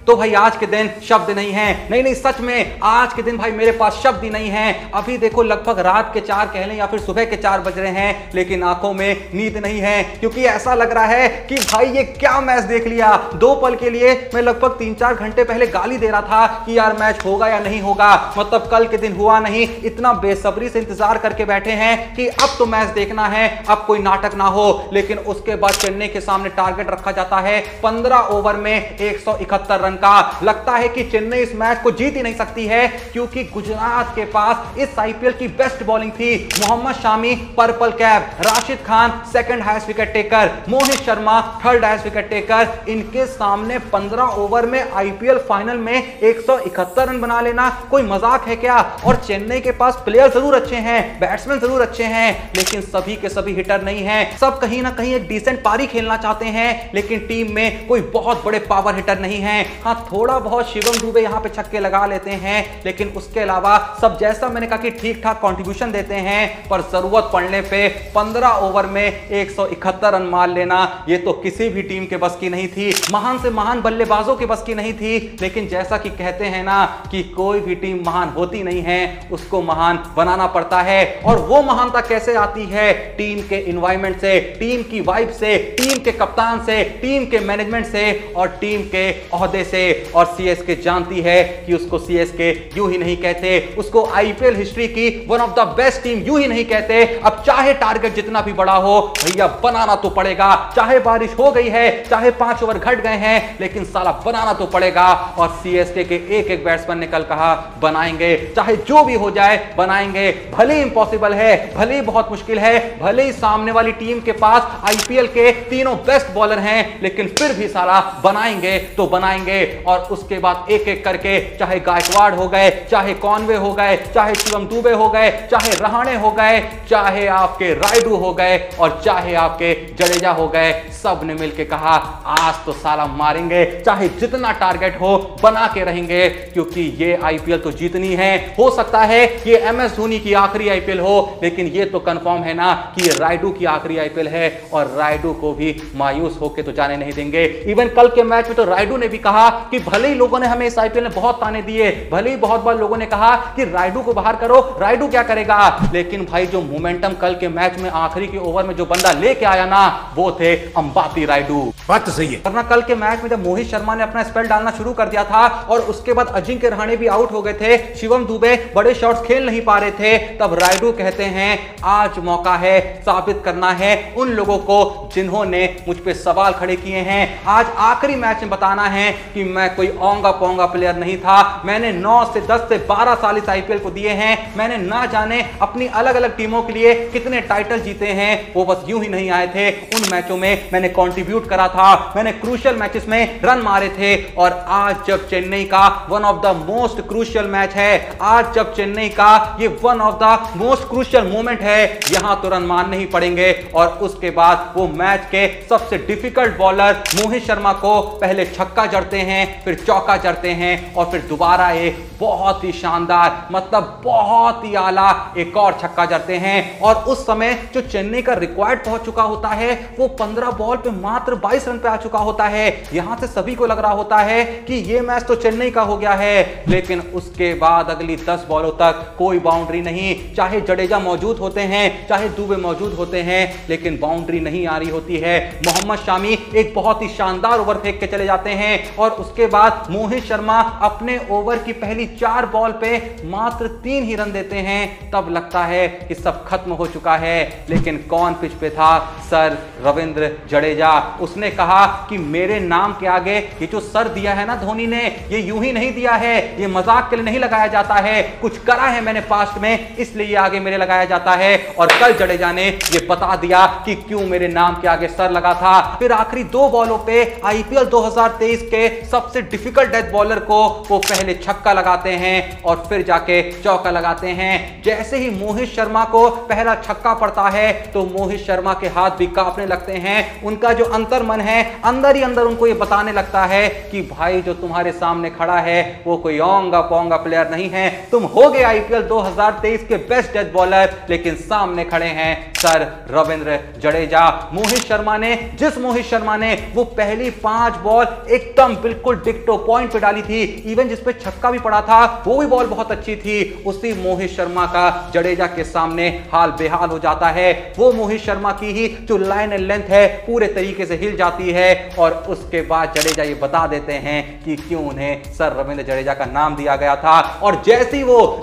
तो भाई आज के दिन शब्द नहीं है। नहीं नहीं, सच में आज के दिन भाई मेरे पास शब्द ही नहीं है। अभी देखो लगभग रात के 4 कह लें या फिर सुबह के 4 बज रहे हैं, लेकिन आंखों में नींद नहीं है, क्योंकि ऐसा लग रहा है कि भाई ये क्या मैच देख लिया। 2 पल के लिए मैं लगभग 3-4 घंटे पहले गाली दे रहा था कि यार मैच होगा या नहीं होगा, मतलब कल के दिन हुआ नहीं। इतना बेसब्री से इंतजार करके बैठे हैं कि अब तो मैच देखना है, अब कोई नाटक ना हो। लेकिन उसके बाद चेन्नई के सामने टारगेट रखा जाता है 15 ओवर में 171 रन का। लगता है कि चेन्नई इस मैच को जीत ही नहीं सकती है, क्योंकि गुजरात के पास इस आईपीएल की बेस्ट बॉलिंग थी। Mohammed Shami purple cap, Rashid Khan second highest wicket taker, Mohit Sharma third highest wicket taker. इनके सामने 15 ओवर में आईपीएल फाइनल में 171 रन बना लेना कोई मजाक है क्या? और चेन्नई के पास प्लेयर जरूर अच्छे हैं, बैट्समैन जरूर अच्छे हैं, लेकिन सभी के सभी हिटर नहीं हैं। सब कहीं ना कहीं एक डिसेंट पारी खेलना चाहते हैं, लेकिन टीम में कोई बहुत बड़े पावर हिटर नहीं है। हाँ, थोड़ा बहुत शिवम दुबे यहां पे छक्के लगा लेते हैं, लेकिन उसके अलावा सब जैसा मैंने कहा कि ठीक ठाक कंट्रीब्यूशन देते हैं, पर जरूरत पड़ने पे 15 ओवर में 171 रन मार लेना ये तो किसी भी टीम के बस की नहीं थी, महान से महान बल्लेबाजों के बस की नहीं थी। लेकिन जैसा कि कहते हैं ना कि कोई भी टीम महान होती नहीं है, उसको महान बनाना पड़ता है। और वो महानता कैसे आती है? टीम के एनवायरनमेंट से, टीम की वाइब से, टीम के कप्तान से, टीम के मैनेजमेंट से और टीम के ओहदे से। और सीएसके जानती है कि उसको सीएसके यूं ही नहीं कहते, उसको आईपीएल हिस्ट्री की one of the best team यूं ही नहीं कहते। अब चाहे टारगेट जितना भी बड़ा हो, भैया बनाना तो पड़ेगा। चाहे बारिश हो गई है, चाहे 5 ओवर घट गए हैं, लेकिन साला बनाना तो पड़ेगा। और सीएसके के एक एक बैट्समैन ने कल कहा बनाएंगे, चाहे जो भी हो जाए बनाएंगे। भले इंपॉसिबल है, भले बहुत मुश्किल है, भले ही सामने वाली टीम के पास आईपीएल के तीनों बेस्ट बॉलर हैं, लेकिन फिर भी साला बनाएंगे तो बनाएंगे। और उसके बाद एक एक करके, चाहे गायकवाड़ हो गए, चाहे कॉनवे हो गए, चाहे शिवम दुबे हो गए, चाहे रहाणे हो गए, चाहे आपके रायडू हो गए और चाहे आपके जडेजा हो गए, सब ने मिलकर कहा आज तो साला मारेंगे, चाहे जितना टारगेट हो बना के रहेंगे, क्योंकि ये आईपीएल तो जीतनी है। हो सकता है ये एमएस धोनी की आखिरी आईपीएल हो, लेकिन ये तो कंफर्म है ना कि ये रायडू की आखिरी आईपीएल है, और रायडू को भी मायूस होकर तो जाने नहीं देंगे। इवन कल के मैच में तो रायडू ने भी कहा कि भले ही लोगों ने हमें इस आईपीएल में बहुत ताने दिए, भले ही बहुत बार लोगों ने कहा कि रायडू को बाहर करो, रायडू क्या करेगा, लेकिन भाई जो मोमेंटम कल के मैच में आखिरी के ओवर में जो बंदा लेके आया ना, वो थे अंबाती रायडू। बात तो सही है। वरना कल के मैच में जब मोहित शर्मा ने अपना स्पेल डालना शुरू कर दिया था और उसके बाद अजिंक्य रहाणे भी आउट हो गए थे, शिवम दुबे बड़े शॉट्स खेल नहीं पा रहे थे, तब रायडू कहते हैं आज मौका है साबित करना है उन लोगों को जिन्होंने मुझ पे सवाल खड़े किए हैं। आज आखिरी मैच में बताना है कि मैं कोई औंगा पोंगा प्लेयर नहीं था। मैंने 9 से 10 से 12 साल इस आईपीएल को दिए हैं। मैंने ना जाने अपनी अलग अलग टीमों के लिए कितने टाइटल जीते हैं, वो बस यूं ही नहीं आए थे। उन मैचों में मैंने कंट्रीब्यूट करा था, मैंने क्रूशियल मैचेस में रन मारे थे। और आज जब चेन्नई का one of the most crucial match है, आज जब चेन्नई का ये one of the most crucial moment है, यहां तो रन मारने ही पड़ेंगे। और उसके बाद वो मैच के सबसे डिफिकल्ट बॉलर मोहित शर्मा को पहले छक्का जड़ते हैं, फिर चौका जड़ते हैं और फिर दोबारा एक बहुत ही शानदार, मतलब बहुत ही आला एक और छक्का जड़ते हैं। और उस समय जो चेन्नई का रिक्वायर्ड पहुंच चुका होता है, वो 15 बॉल पे मात्र 22 रन पे आ चुका होता है। यहां से सभी को लग रहा होता है कि ये मैच तो चेन्नई का हो गया है, लेकिन उसके बाद अगली 10 बॉलों तक कोई बाउंड्री नहीं। चाहे जडेजा मौजूद होते हैं, चाहे दुबे मौजूद होते हैं, लेकिन बाउंड्री नहीं आ रही होती है। मोहम्मद शामी एक बहुत ही शानदार ओवर फेंक के चले जाते हैं और उसके बाद मोहित शर्मा अपने ओवर की पहली 4 बॉल पे मात्र 3 ही रन देते हैं। तब लगता है कि सब खत्म हो चुका है, लेकिन कौन पिच पे था? सर रविंद्र जडेजा। उसने कहा कि मेरे नाम के आगे ये जो सर दिया है ना धोनी ने, ये यूं ही नहीं दिया है, ये मजाक के लिए नहीं लगाया जाता है, कुछ करा है मैंने पास्ट में, इसलिए ये आगे मेरे लगाया जाता है। और कल जडेजा ने ये बता दिया कि क्यों मेरे नाम के आगे सर लगा था। फिर आखिरी 2 बॉलों पे आईपीएल 2023 के सबसे डिफिकल्ट डेथ बॉलर को वो पहले छक्का लगाते हैं और फिर जाके चौका लगाते हैं। जैसे ही मोहित शर्मा को पहला छक्का पड़ता है तो मोहित शर्मा के हाथ भी कांपने लगते हैं। उनका जो अंतर्मन है अंदर ही अंदर उनको ये बताने लगता है कि भाई जो तुम्हारे सामने खड़ा है वो कोई ओंगा पोंगा प्लेयर नहीं है, तुम हो गए आईपीएल 2023 के बेस्ट डेथ बॉलर, लेकिन सामने खड़े हैं सर रविंद्र जडेजा। मोहित शर्मा ने वो पहली 5 बॉल एकदम बिल्कुल डिक्टो पॉइंट पे डाली थी, इवन जिसपे छक्का भी पड़ा था वो भी बॉल बहुत अच्छी थी। उसी मोहित शर्मा का जडेजा के सामने हाल बेहाल हो जाता है। वो मोहित शर्मा की ही जो लाइन एंड लेंथ है पूरे तरीके से हिल जाती है और उसके बाद जडेजा ये बता देते हैं कि क्यों उन्हें सर रविंद्र जडेजा का नाम दिया गया था। और जैसी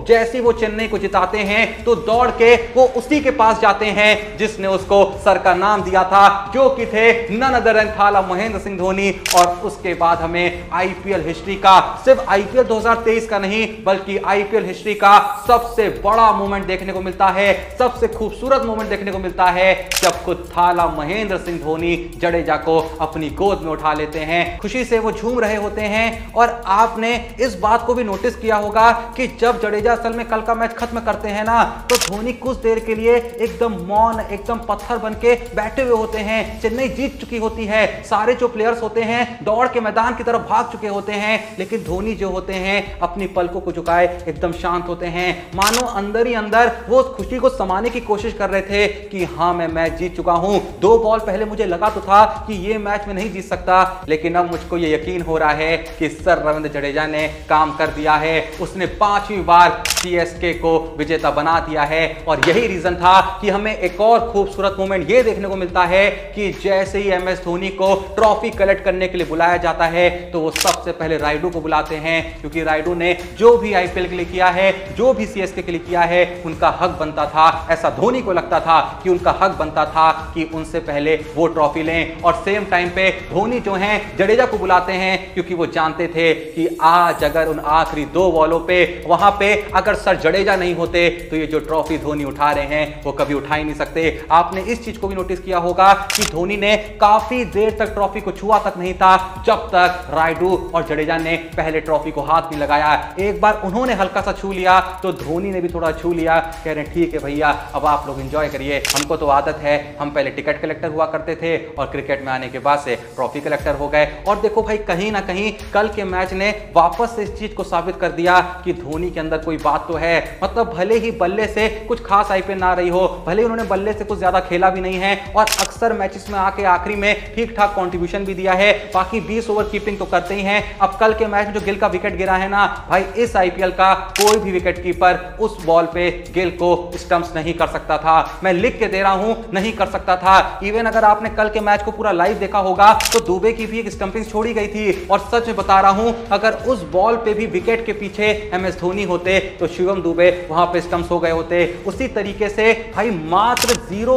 वो चेन्नई को जिताते हैं तो दौड़ के वो उसी के पास जाते हैं जिसने उसको सर का नाम दिया था, जो कि थे नन अदर देन थाला महेंद्र सिंह धोनी। और उसके बाद हमें आईपीएल हिस्ट्री का, सिर्फ आईपीएल 2023 का नहीं बल्कि आईपीएल हिस्ट्री का सबसे बड़ा मोमेंट देखने को मिलता है, सबसे खूबसूरत मोमेंट देखने को मिलता है जब खुद थाला महेंद्र सिंह धोनी जडेजा को अपनी गोद में उठा लेते हैं। खुशी से वो झूम रहे होते हैं। और आपने इस बात को भी नोटिस किया होगा कि जब जडेजा असल में कल का मैच खत्म करते हैं ना तो धोनी कुछ देर के लिए एकदम मौन, एकदम पत्थर बन के बैठे हुए होते हैं। चेन्नई जीत चुकी होती है, सारे जो प्लेयर्स होते हैं दौड़ के मैदान की तरफ भाग चुके होते हैं, लेकिन धोनी जो होते हैं अपनी पलकों को झुकाए एकदम शांत होते हैं, मानो अंदर ही अंदर वो खुशी को समाने की कोशिश कर रहे थे कि हाँ मैं मैच जीत चुका हूं। 2 बॉल पहले मुझे लगा तो था कि ये मैच में नहीं जीत सकता, लेकिन अब मुझको ये यकीन हो रहा है कि सर रविंद्र जडेजा ने काम कर दिया है। उसने 5वीं बार सीएसके को विजेता बना दिया है। और यही रीजन था कि हमें एक और खूबसूरत मोमेंट ये देखने को मिलता है कि जैसे ही एमएस धोनी को ट्रॉफी कलेक्ट करने के लिए बुलाया जाता है तो वो सबसे पहले राइडू को बुलाते हैं, क्योंकि राइडू ने जो भी आईपीएल के लिए किया है, जो भी सीएसके के लिए किया है, उनका हक बनता था, ऐसा धोनी को लगता था कि उनका हक बनता था कि उनसे पहले वो ट्रॉफी लें। और सेम टाइम पे धोनी जो हैं जडेजा को बुलाते हैं, क्योंकि वो जानते थे कि आज अगर उन आखिरी 2 बॉलों पे वहां पे अगर सर जडेजा नहीं होते तो ये जो ट्रॉफी धोनी उठा रहे हैं वो कभी उठा ही नहीं सकते। आपने इस चीज को भी नोटिस किया होगा कि धोनी ने काफी देर तक ट्रॉफी को छुआ तक नहीं था जब तक राइडू और जडेजा ने पहले ट्रॉफी को हाथ नहीं लगाया। एक बार उन्होंने हल्का सा छू लिया तो धोनी ने भी थोड़ा छू लिया, कह रहे ठीक है भैया अब आप लोग एंजॉय करिए, हमको तो आदत है, हम पहले टिकट कलेक्टर हुआ करते थे और क्रिकेट में आने के बाद से ट्रॉफी कलेक्टर हो गए। और देखो भाई कहीं ना कहीं कल के मैच ने वापस से इस चीज को साबित कर दिया कि धोनी के अंदर कोई बात तो है। मतलब भले ही बल्ले से कुछ खास आईपीएल ना रही हो, भले ही उन्होंने बल्ले से कुछ ज्यादा खेला भी नहीं है और अक्सर मैचेस में आके आखिरी में ठीक ठाक कंट्रीब्यूशन भी दिया है, बाकी 20 ओवर कीपिंग तो करते ही हैं। अब कल के मैच में जो गिल का विकेट गिरा है ना भाई, इस आईपीएल का कोई भी विकेट कीपर उस बॉल पे गिल को स्टंप्स नहीं कर सकता था। मैं लिख के दे रहा हूं, नहीं कर सकता था। इवन अगर आपने कल के मैच को पूरा लाइव देखा होगा तो दुबे की भी एक स्टंपिंग छोड़ी गई थी। और सच में बता रहा हूं, अगर उस बॉल पे भी विकेट के पीछे एमएस धोनी होते तो शिवम दुबे वहां पे स्टंप्स हो गए होते। उसी तरीके से भाई मात्र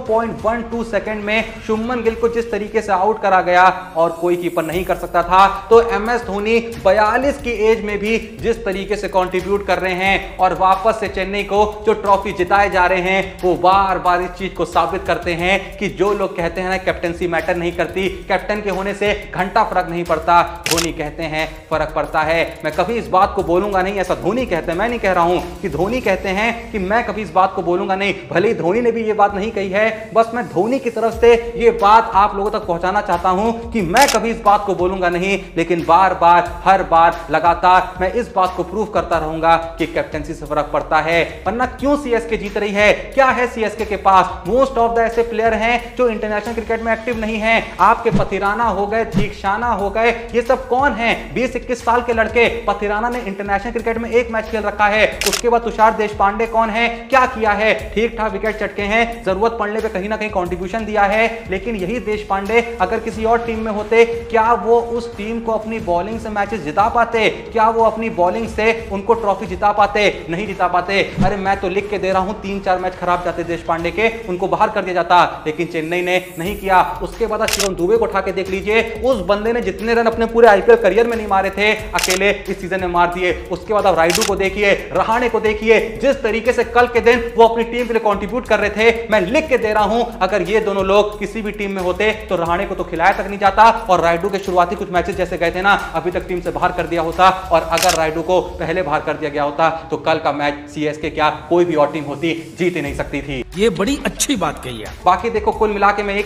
0.12 सेकंड में शुभमन गिल को जिस तरीके से आउट करा गया और कोई कीपर नहीं कर सकता था, तो एमएस धोनी 42 की एज में भी जिस तरीके से कंट्रीब्यूट कर रहे हैं और वापस से चेन्नई को जो ट्रॉफी जिताए जा रहे हैं, वो बार बार इस चीज को साबित करते हैं कि जो लोग कहते हैं ना कैप्टनसी मैटर नहीं करती, कैप्टन के होने से घंटा फर्क नहीं पड़ता, धोनी कहते हैं फर्क पड़ता है। मैं कभी इस बात को बोलूंगा नहीं, ऐसा धोनी कहते हैं, मैं नहीं कह रहा हूं कि धोनी कहते हैं कि मैं कभी इस बात को बोलूंगा नहीं। भले ही धोनी ने भी ये बात नहीं कही है, बस मैं धोनी की तरफ से ये बात आप लोगों तक पहुंचाना चाहता हूं कि मैं कभी इस बात को बोलूंगा नहीं, लेकिन बार बार हर बार लगातार मैं इस बात को प्रूव करता रहूंगा कि कैप्टनसी से फर्क पड़ता है। वरना क्यों सीएसके जीत रही है? क्या है सीएसके के पास? मोस्ट ऑफ द ऐसे प्लेयर हैं जो इंटरनेशनल क्रिकेट में एक्टिव नहीं है। आपके पथिराना हो गए, दीक्षाना हो गए, ये सब कौन है? 20-21 साल के लड़के। पथिराना ने इंटरनेशनल क्रिकेट में 1 मैच खेल रखा है। उसके बाद तुषार देशपांडे कौन है? क्या किया है? ठीक ठाक विकेट चटके हैं, जरूरत पड़ने पे कहीं ना कहीं कंट्रीब्यूशन दिया है, लेकिन यही देशपांडे अगर किसी और टीम में होते, क्या वो उस टीम को अपनी बॉलिंग से मैचेस जिता पाते? क्या वो अपनी बॉलिंग से उनको ट्रॉफी जिता पाते? नहीं जिता पाते। अरे मैं तो लिख के दे रहा हूं 3-4 मैच खराब जाते देशपांडे के, उनको बाहर कर दिया जाता, लेकिन चेन्नई ने नहीं किया। उसके बाद शिवम दुबे को उठा के देख लीजिए, उस बंदे ने जितने रन अपने पूरे आईपीएल करियर में नहीं मारे थे, अकेले इस सीजन में मार दिए। उसके बाद अब राइडू को देखिए, रहाणे को देखिए, जिस तरीके से कल के दिन वो अपनी टीम के लिए कंट्रीब्यूट कर रहे थे, मैं लिख के दे रहा हूं अगर ये दोनों लोग किसी भी टीम में होते तो रहाणे को तो खिलाया तक नहीं जाता और राइडू के शुरुआती कुछ मैचेस जैसे गए थे ना, अभी तक टीम से बाहर कर दिया होता। और अगर राइडू को पहले बाहर कर दिया गया होता तो कल का मैच सीएसके क्या कोई भी और टीम होती जीत ही नहीं सकती थी। ये बड़ी अच्छी बात कही है। बाकी देखो, कुल मिला के मैं एक ही बात कहना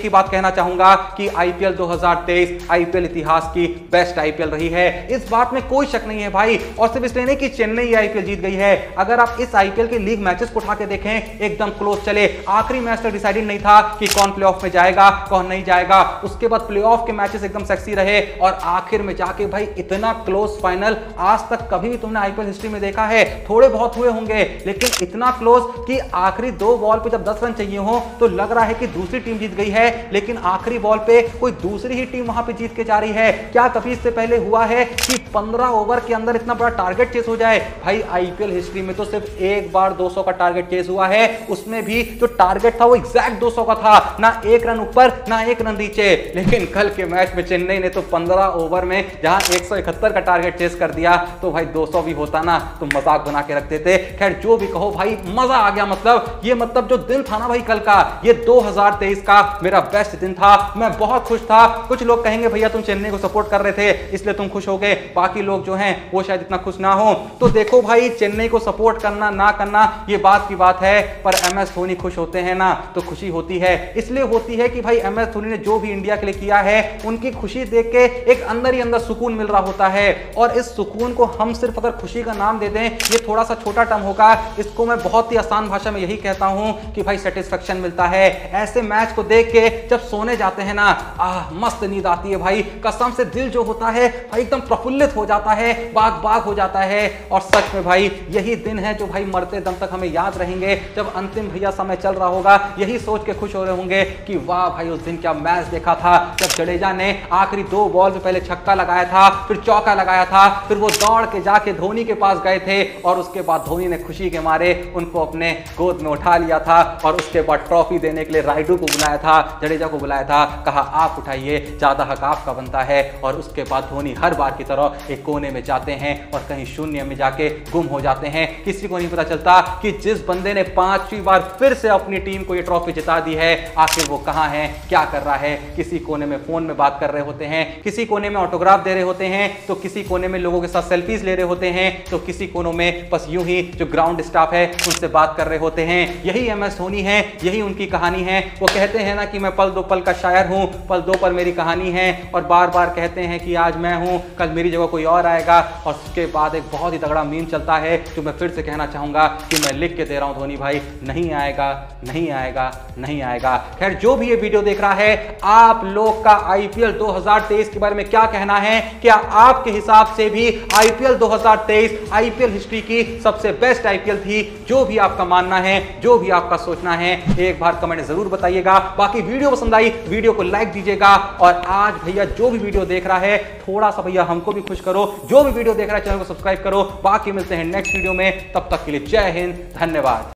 कहना चाहूंगा कि आईपीएल 2023 आईपीएल इतिहास की बेस्ट आईपीएल रही है, इस बात में कोई शक नहीं है भाई। और सिर्फ इसलिए नहीं कि चेन्नई आईपीएल जीत गई है, अगर आप इस आईपीएल के लीग मैचेस को उठा के देखें एकदम क्लोज चले। आखिरी मैच तक डिसाइडेड नहीं था कि कौन प्लेऑफ में जाएगा कौन नहीं जाएगा, उसके बाद प्लेऑफ के मैचेस एकदम सेक्सी रहे और आखिर में जाके भाई इतना क्लोज फाइनल आज तक कभी भी तुमने आईपीएल हिस्ट्री में देखा है? थोड़े बहुत हुए होंगे लेकिन इतना क्लोज कि आखिरी 2 बॉल पे जब 10 रन चाहिए हो तो लग रहा है कि दूसरी टीम जीत गई है, लेकिन आखिरी बॉल पे कोई दूसरी ही टीम वहां पे जीत के जा रही है। क्या कभी इससे पहले हुआ है कि 15 ओवर के अंदर इतना बड़ा टारगेट चेस हो जाए? भाई आईपीएल हिस्ट्री में तो सिर्फ एक बार 200 का टारगेट चेस हुआ है, उसमें भी जो टारगेट था वो एग्जैक्ट 200 का था, ना 1 रन ऊपर ना 1 रन नीचे। लेकिन कल के मैच में चेन्नई ने तो 15 ओवर में जहां 171 का टारगेट चेस कर दिया तो भाई 200 भी होता ना तो मजाक बना के रखते थे। खैर जो भी कहो भाई मजा आ गया। मतलब जो दिन था ना भाई कल का, ये 2023 का मेरा बेस्ट दिन था। मैं बहुत खुश था। कुछ लोग कहेंगे भैया तुम चेन्नई को सपोर्ट कर रहे थे इसलिए तुम खुश हो गए, बाकी लोग जो हैं वो शायद इतना खुश ना हो। तो देखो भाई चेन्नई को सपोर्ट करना ना करना ये बात की बात है, पर एमएस धोनी खुश होते हैं ना तो खुशी होती है। इसलिए होती है कि भाई एमएस धोनी ने जो भी इंडिया के लिए किया है उनकी खुशी देख के एक अंदर ही अंदर सुकून मिल रहा होता है। और इस सुकून को हम सिर्फ अगर खुशी का नाम दे दें ये थोड़ा सा छोटा टर्म होगा, इसको मैं बहुत ही आसान भाषा में यही कहता हूं कि भाई सेटिस्फेक्शन मिलता है। ऐसे मैच को देख के जब सोने जाते हैं ना मस्त नींद आती है भाई, कसम से दिल जो होता है भाई एकदम प्रफुल्लित हो जाता है, बाग बाग हो जाता है। और सच में भाई यही दिन है जो भाई मरते दम तक हमें याद रहेंगे, जब अंतिम भैया समय चल रहा होगा यही सोच के खुश हो रहे होंगे कि वाह भाई उस दिन क्या मैच देखा था जब जडेजा ने आखिरी 2 बॉल पे पहले छक्का लगाया था फिर चौका लगाया था, फिर वो दौड़ के जाके धोनी के पास गए थे और उसके बाद धोनी ने खुशी के मारे उनको अपने गोद में उठा लिया था और उसके बाद ट्रॉफी देने के लिए राइडू को बुलाया था, जडेजा को बुलाया था, कहा आप उठाइए ज्यादा हक आपका बनता है। और उसके बाद धोनी हर बार की तरह एक कोने में जाते हैं और कहीं शून्य में जाके गुम हो जाते हैं। किसी को नहीं पता चलता कि जिस बंदे ने 5वीं बार फिर से अपनी टीम को ये ट्रॉफी जिता दी है आखिर वो कहां है, क्या कर रहा है। किसी कोने में फोन में बात कर रहे होते हैं, किसी कोने में ऑटोग्राफ दे रहे होते हैं, तो किसी कोने में लोगों के साथ सेल्फीज ले रहे होते हैं, तो किसी कोनों में बस यूं ही जो ग्राउंड स्टाफ है उनसे बात कर रहे होते हैं। यही एमएस धोनी है, यही उनकी कहानी है। वो कहते हैं ना कि मैं पल दो पल का शायर हूं, पल दो पल मेरी कहानी है, और बार बार कहते हैं कि आज मैं हूं कल मेरी जगह कोई और आएगा। और उसके बाद एक बहुत ही तगड़ा मीम चलता है जो मैं फिर से कहना चाहूंगा कि मैं लिख के दे रहा हूं धोनी भाई, नहीं आएगा नहीं आएगा नहीं आएगा। खैर जो भी ये वीडियो देख रहा है आप लोग का आईपीएल 2023 के बारे में क्या कहना है? क्या आपके हिसाब से भी आईपीएल 2023 आईपीएल हिस्ट्री की सबसे बेस्ट आईपीएल थी? जो भी आपका मानना है, जो भी आपका सोचना है, एक बार कमेंट जरूर बताइएगा। बाकी वीडियो पसंद आई वीडियो को लाइक दीजिएगा। और आज भैया जो भी वीडियो देख रहा है थोड़ा सा भैया हमको भी खुश करो, जो भी वीडियो देख रहा है चैनल को सब्सक्राइब करो। बाकी मिलते हैं नेक्स्ट वीडियो में, तब तक के लिए जय हिंद, धन्यवाद।